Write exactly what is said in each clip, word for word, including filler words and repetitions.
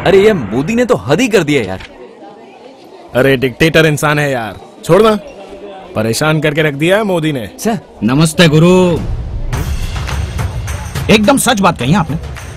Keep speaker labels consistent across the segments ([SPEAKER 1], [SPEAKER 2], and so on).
[SPEAKER 1] अरे ये मोदी ने तो हद ही कर दिया यार।
[SPEAKER 2] अरे डिक्टेटर इंसान है यार, छोड़ना। परेशान करके रख दिया है मोदी ने।
[SPEAKER 1] सर
[SPEAKER 3] नमस्ते गुरु। एकदम सच बात कही आपने।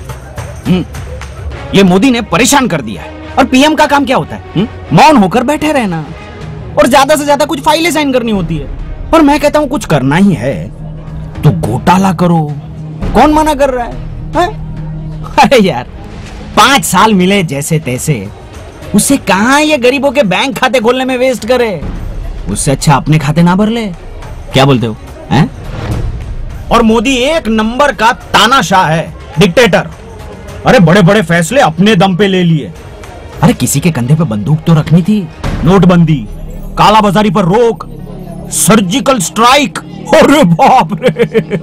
[SPEAKER 3] ये मोदी ने परेशान कर दिया है। और पीएम का काम क्या होता है? मौन होकर बैठे रहना और ज्यादा से ज्यादा कुछ फाइलें साइन करनी होती है। और मैं कहता हूं कुछ करना ही है तो घोटाला करो, कौन मना कर रहा है, है? अरे यार पांच साल मिले जैसे तैसे, उससे कहां ये गरीबों के बैंक खाते खोलने में वेस्ट करे। उससे अच्छा अपने खाते ना भर ले। क्या बोलते हो, हैं? और मोदी एक नंबर का तानाशाह है, डिक्टेटर। अरे बड़े बड़े फैसले अपने दम पे ले लिए। अरे किसी के कंधे पे बंदूक तो रखनी थी। नोटबंदी, कालाबाजारी पर रोक, सर्जिकल स्ट्राइक। अरे बाप रे,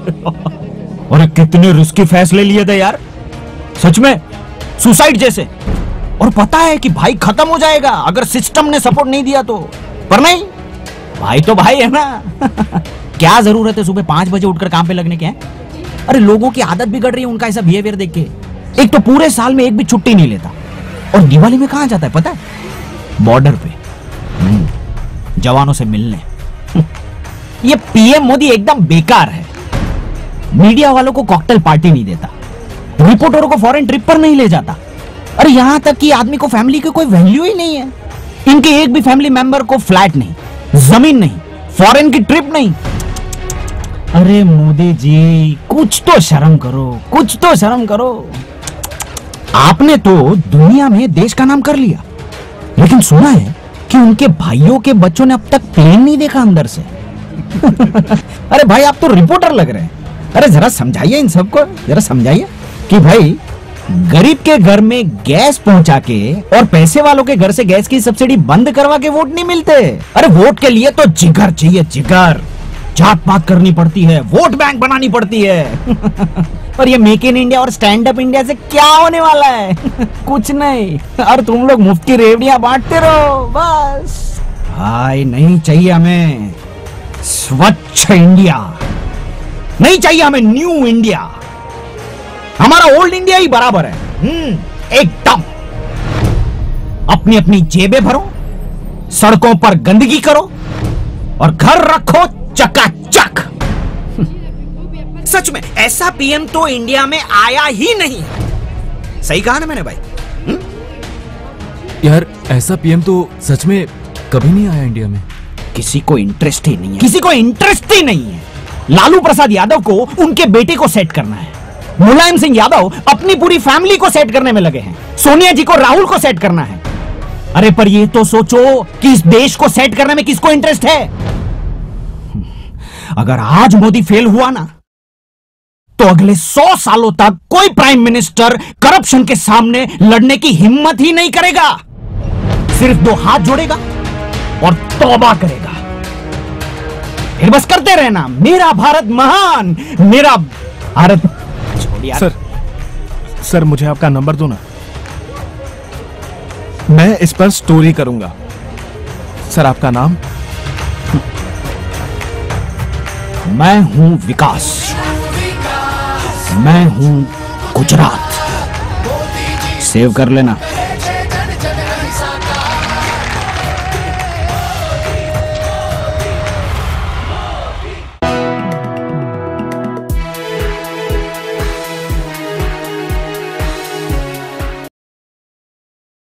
[SPEAKER 3] अरे कितने रिस्की फैसले लिए थे यार, सच में सुसाइड जैसे। और पता है कि भाई खत्म हो जाएगा अगर सिस्टम ने सपोर्ट नहीं दिया तो, पर नहीं, भाई तो भाई है ना। क्या जरूरत है सुबह पांच बजे उठकर काम पे लगने के? अरे लोगों की आदत बिगड़ रही है उनका ऐसा बिहेवियर देख के। एक तो पूरे साल में एक भी छुट्टी नहीं लेता, और दिवाली में कहां जाता है पता है? बॉर्डर पे जवानों से मिलने। ये पीएम मोदी एकदम बेकार है। मीडिया वालों को कॉकटेल पार्टी नहीं देता, रिपोर्टरों को फॉरेन ट्रिप पर नहीं ले जाता। अरे यहां तक कि आदमी को फैमिली की कोई वैल्यू ही नहीं है। इनके एक भी फैमिली मेंबर को फ्लैट नहीं, जमीन नहीं, फॉरेन की ट्रिप नहीं। अरे मोदी जी कुछ तो शर्म करो, कुछ तो शर्म करो। आपने तो दुनिया में देश का नाम कर लिया, लेकिन सुना है कि उनके भाइयों के बच्चों ने अब तक प्लेन नहीं देखा अंदर से। अरे भाई आप तो रिपोर्टर लग रहे हैं। अरे जरा समझाइए इन सबको, जरा समझाइए कि भाई गरीब के घर में गैस पहुंचा के और पैसे वालों के घर से गैस की सब्सिडी बंद करवा के वोट नहीं मिलते। अरे वोट के लिए तो जिगर चाहिए, जिगर। जात पात करनी पड़ती है, वोट बैंक बनानी पड़ती है। और ये मेक इन इंडिया और स्टैंड अप इंडिया से क्या होने वाला है? कुछ नहीं। और तुम लोग मुफ्त की रेवड़ियां बांटते रहो बस। भाई नहीं चाहिए हमें स्वच्छ इंडिया, नहीं चाहिए हमें न्यू इंडिया। हमारा ओल्ड इंडिया ही बराबर है। हम्म एकदम। अपनी अपनी जेबें भरो, सड़कों पर गंदगी करो और घर रखो चकाचक। सच में ऐसा पीएम तो इंडिया में आया ही नहीं। सही कहा ना मैंने भाई? हुँ?
[SPEAKER 1] यार ऐसा पीएम तो सच में कभी नहीं आया इंडिया में।
[SPEAKER 3] किसी को इंटरेस्ट ही नहीं है, किसी को इंटरेस्ट ही नहीं है। लालू प्रसाद यादव को उनके बेटे को सेट करना है, मुलायम सिंह यादव अपनी पूरी फैमिली को सेट करने में लगे हैं, सोनिया जी को राहुल को सेट करना है। अरे पर ये तो सोचो कि इस देश को सेट करने में किसको इंटरेस्ट है? अगर आज मोदी फेल हुआ ना तो अगले सौ सालों तक कोई प्राइम मिनिस्टर करप्शन के सामने लड़ने की हिम्मत ही नहीं करेगा। सिर्फ दो हाथ जोड़ेगा और तौबा करेगा। फिर बस करते रहना, मेरा भारत महान, मेरा भारत। छोड़िए
[SPEAKER 2] सर, सर मुझे आपका नंबर दो ना, मैं इस पर स्टोरी करूंगा। सर आपका नाम?
[SPEAKER 3] मैं हूं विकास, मैं हूं गुजरात। सेव कर लेना।